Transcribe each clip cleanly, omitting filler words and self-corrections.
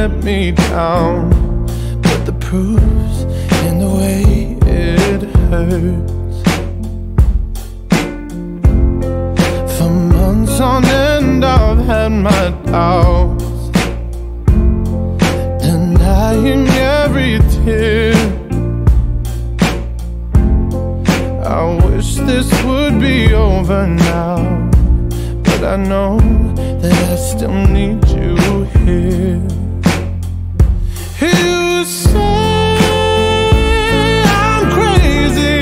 let me down, but the proof's in the way it hurts. For months on end I've had my doubts, denying every tear. I wish this would be over now, but I know that I still need you here. You say I'm crazy,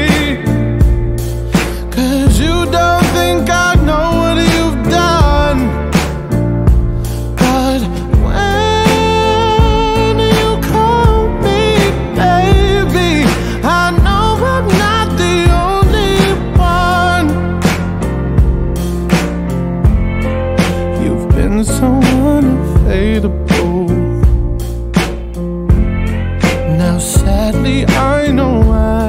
'cause you don't think I know what you've done. But when you call me baby, I know I'm not the only one. You've been so unfadable. Now sadly I know why.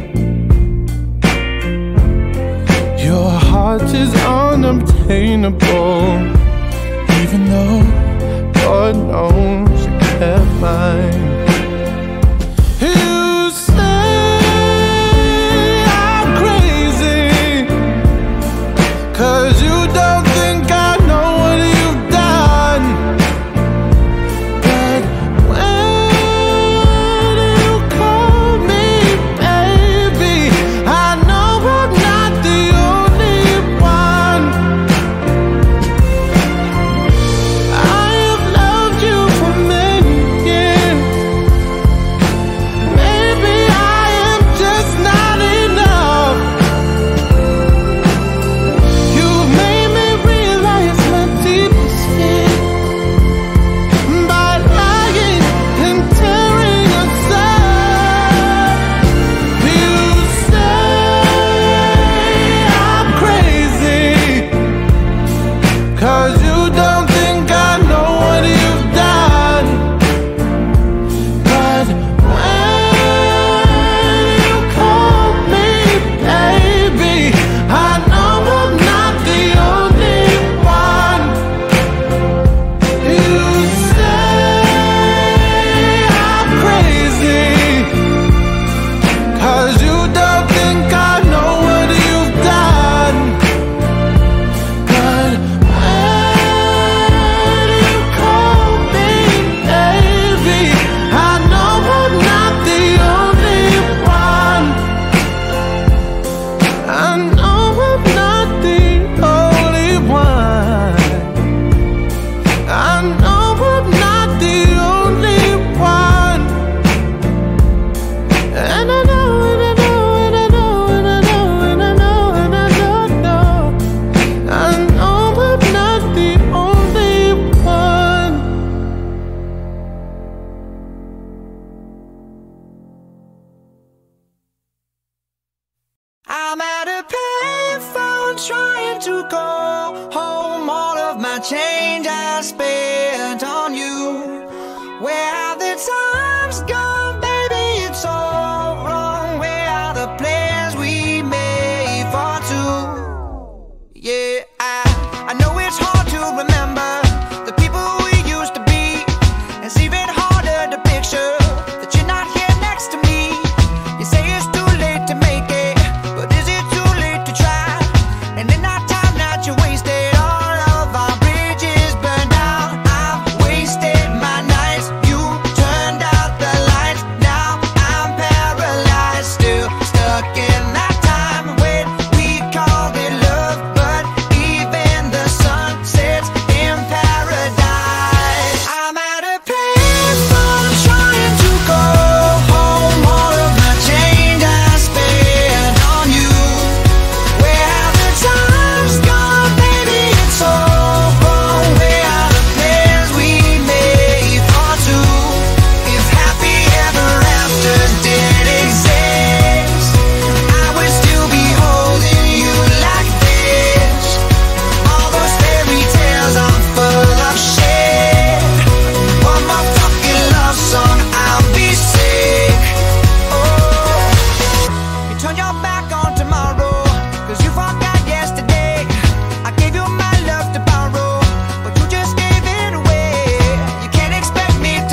Your heart is unobtainable, even though God knows you kept mine. You say I'm crazy, 'cause you don't think I know what you've done. But when you call me baby, I know I'm not the only one. I have loved you for many years. Maybe I am just not enough. You've made me realize my deepest fear by lying and tearing us up. You say I'm crazy, 'cause you don't think I know what you've done. But when you call me baby, I know I'm not the only one. You say I'm crazy, 'cause you don't think I know what you've done. But when you call me baby, I know I'm not the only one. I know I'm not the only one. I know I'm not the only one. And I know, and I know, and I know, and I know, and I know, and I know. I know I'm not the only one. I'm at a payphone trying to call home. All of my change I spent on you. Where have the times gone, baby? It's all wrong. Where are the plans we made for two? Yeah, I know it's hard to remember the people we used to be. It's even harder to picture that you're not here next to me. You say it's too late to make it, but is it too late to try? And in that time that you wasted, all of our bridges burned down. I've wasted my nights, you turned out the lights. Now I'm paralyzed, still stuck in that time when we called it love. But even the sun sets in paradise. I'm at a payphone trying to go home. All of my change I spent on you. Where have the times gone, baby? It's all wrong. Where are the plans we made for two? If happy ever after did exist, I would still be holding you like this. All those fairy tales are full of shit. One more fucking love song, I'll be sick. Oh, you turned your back on tomorrow, 'cause you forgot yesterday. I gave you my love to borrow, but you just gave it away. You can't expect me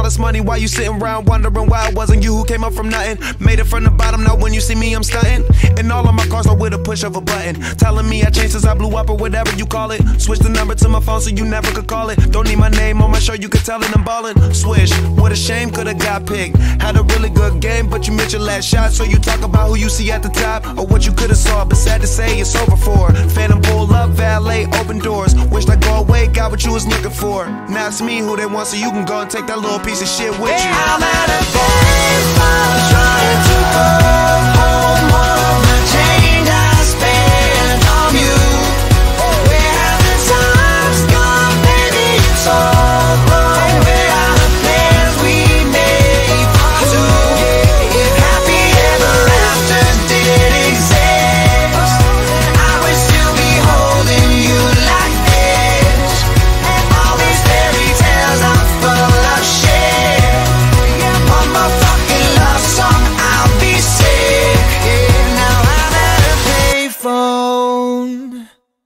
us money while you sitting around wondering why it wasn't you who came up from nothing. Made it from the bottom, now when you see me I'm stunting. And all of my cars are with a push of a button, telling me I changed since I blew up or whatever you call it. Switch the number to my phone so you never could call it. Don't need my name on my show, you could tell it I'm ballin'. Swish, what a shame, could've got picked. Had a really good game, but you missed your last shot. So you talk about who you see at the top or what you could've saw, but sad to say it's over for. Phantom pull up, valet, open doors. Wished I go away, got what you was looking for. Now it's me who they want, so you can go and take that little piece of shit with you. I'm at a baseball trying to go home. All of my change I spent on you. Where have the times gone, baby? It's all wrong. Where are the plans we made for two? If happy ever after did exist, I would still be holding you like this. All these fairy tales are full of shit. One more fucking love song, I'll be sick. Now I'm at a payphone.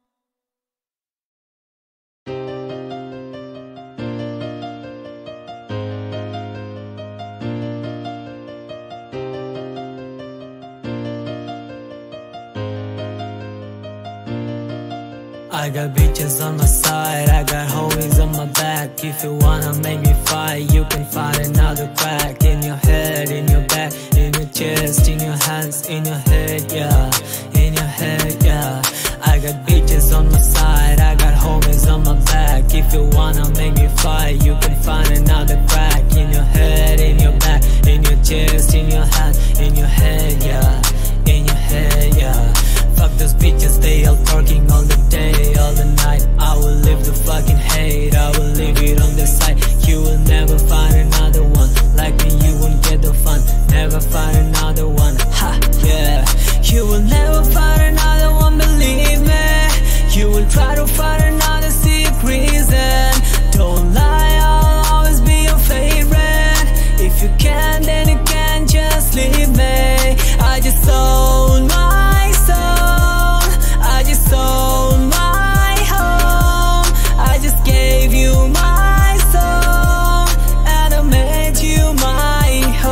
I got bitches on my side, I got homies on my back. If you wanna make me fight, you can find another crack. In your head, in your back, in your chest, in your hands, in your head, yeah. In your head, yeah. I got bitches on my side, I got homies on my back. If you wanna make me fight, you can find another crack. In your head, in your back, in your chest, in your hand, in your head, yeah. In your head, yeah. Fuck those bitches, they all talking all the day, all the night. I will leave the fucking hate, I will leave it on the side. You will never find another one like me, you won't get the fun. Never find another one, ha, yeah. You will never find another one, believe me. You will try to find another sick reason. Don't lie, I'll always be your favorite. If you can, then you can just leave me. I just sold my soul, I just sold my home. I just gave you my soul, and I made you my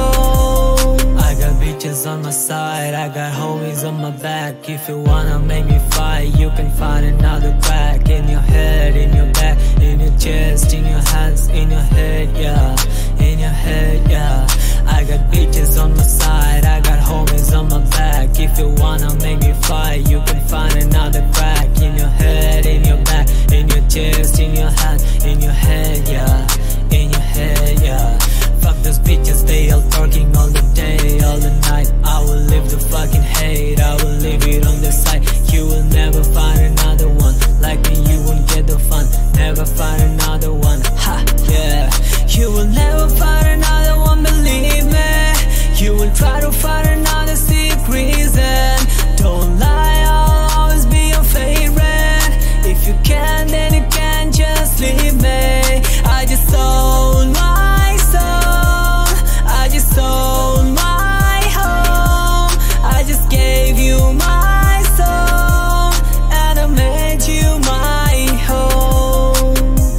home. I got bitches on my side, I got homies on my back. If you wanna make me fight, you can find another crack. In your head, in your back, in your chest, in your hands, in your head, yeah. In your head, yeah. I got bitches on my side, I got homies on my back. If you wanna make me fight, you can find another crack. In your head, in your back, in your chest, in your hand, in your head, yeah. In your head, yeah. Fuck those bitches, they all talking all the day, all the night. I will leave the fucking hate, I will leave it on the side. You will never find another one like me, you won't get the fun. Never find another one, ha, yeah. You will never find another one, believe me. You will try to find another sick reason. Don't lie, I'll always be your favorite. If you can, then you can just leave me. I just sold my soul, I just sold my home. I just gave you my soul, and I made you my home.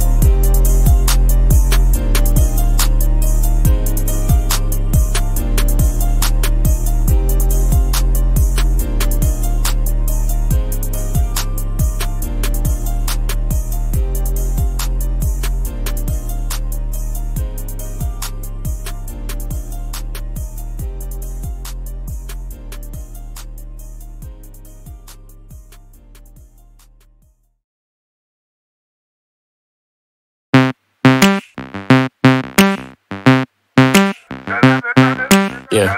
Yeah.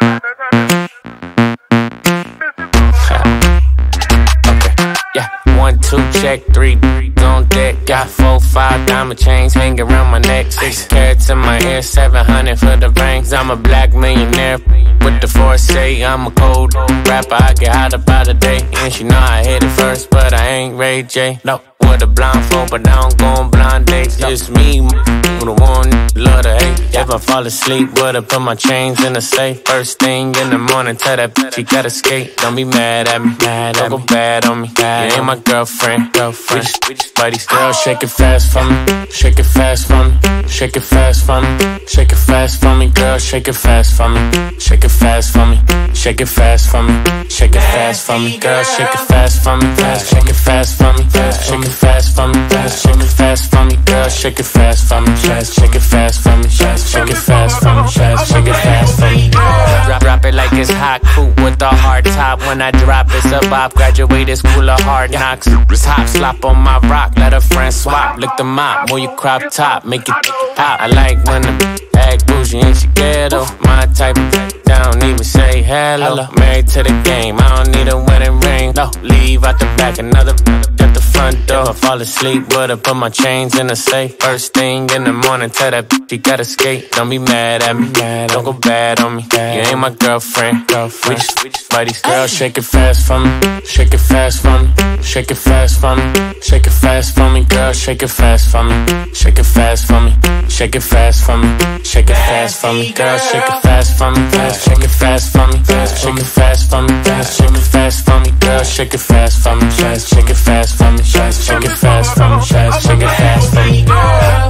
Okay. Yeah. 1, 2, check, 3 on deck. Got 4, 5 diamond chains hanging around my neck. 6 carats in my ear, 700 for the rings. I'm a black millionaire with the foresight. I'm a cold rapper, I get hot about a day. And she know I hit it first, but I ain't Ray J. No. With a blindfold, but I don't go on blind dates. Just me, with a one, love to hate. If I fall asleep, would I put my chains in the safe? First thing in the morning, tell that bitch she gotta skate. Don't be mad at me, don't go bad on me. You ain't my girlfriend. We just buddies. Girl, shake it fast for me, shake it fast for me, shake it fast for me, shake it fast for me. Girl, shake it fast for me, shake it fast for me, shake it fast for me, shake it fast for me. Girl, shake it fast for me, shake it fast for me, shake it fast for me, shake it fast for me. Girl, shake it fast for me, shake it fast for me, shake it fast for me, shake it fast for me. Drop it like it's hot, coupe with a hard top. When I drop, it's a bop. Graduated school of hard knocks. Top slop on my rock, let a friend swap. Lick the mop, move your crop top, make it pop. I like when the act bougie and she ghetto. My type of don't even say hello. Married to the game, I don't need a wedding ring. No, leave out the back, another at the front door. I fall asleep, but I put my chains in the safe. First thing in the morning, tell that bitch you gotta skate. Don't be mad at me, don't go bad on me. You ain't my girlfriend. We just buddies. Girl, shake it fast for me, shake it fast for me, shake it fast for me, shake it fast for me. Girl, shake it fast for me, shake it fast for me, shake it fast for me, shake it fast for me. Girl, shake it fast for me, shake it fast for me, shake it fast for me, shake it fast for me. Girl, shake it fast for me, shake it fast for me, shake it fast for me, shake it fast for me. Girl.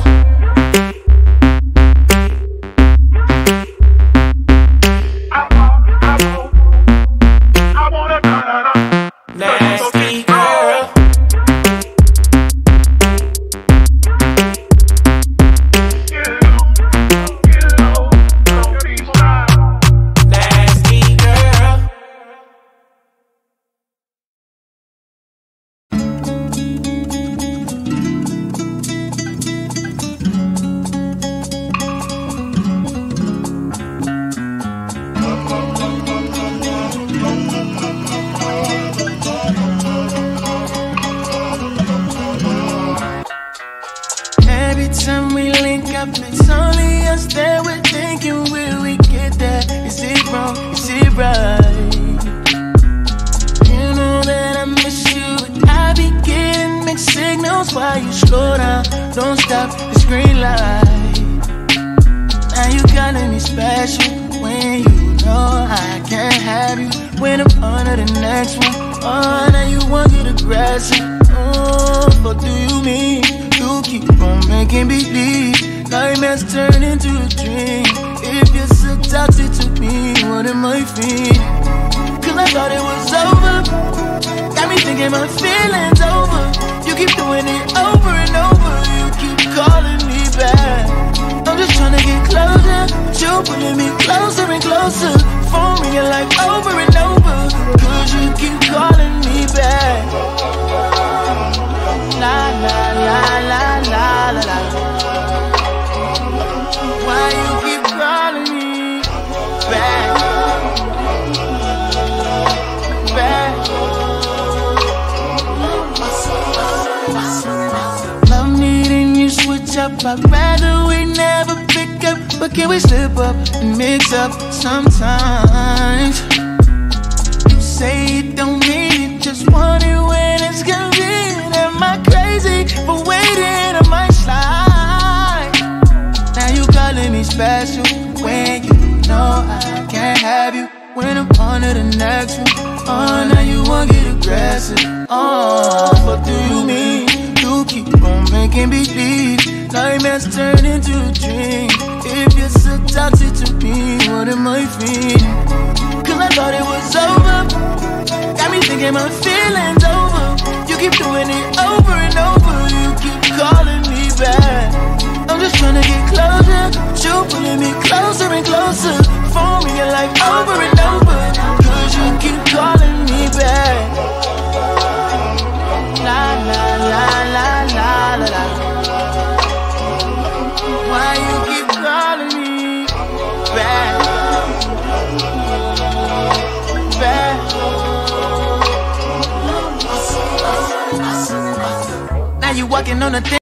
Nasty girl. Nasty girl. Every time we link up, it's only us that we're thinking, will we get there? Is it wrong? Is it right? You know that I miss you, but I be getting mixed signals while you slow down. Don't stop, it's green light. Now you calling me special when you know I can't have you. When I'm on to the next one, oh, now you want to get aggressive. Oh, what do you mean? You keep on making believe nightmares turn into a dream. If you're so toxic to me, what am I feeling? Cause I thought it was over. Got me thinking my feelings over. You keep doing it over and over. You keep calling me back. I'm just trying to get closer, but you pulling me closer and closer. Phone ringing like over and over. Cause you keep calling me back. La la la la la la la. Why you keep calling me back? Back. Love needing you switch up. I'd rather we never pick up, but can we slip up and mix up sometimes? You say you don't mean it, just want it when it's convenient. Am I crazy for waiting on my slide? Now you calling me special when you know I can't have you. When I'm on to the next one, oh, now you wanna get aggressive. Oh, what do you mean? You keep on making believe nightmares turn into a dream. If you're so toxic to me, what am I feeling? Cause I thought it was over. Got me thinking my feelings over. You keep doing it over and over. You keep calling me back. I'm just trying to get closer, but you pulling me closer and closer. Phone ringing like over and over. Cause you keep calling me back. La la la la la la la. Why you keep calling me back? Back. Now you walking on the thing.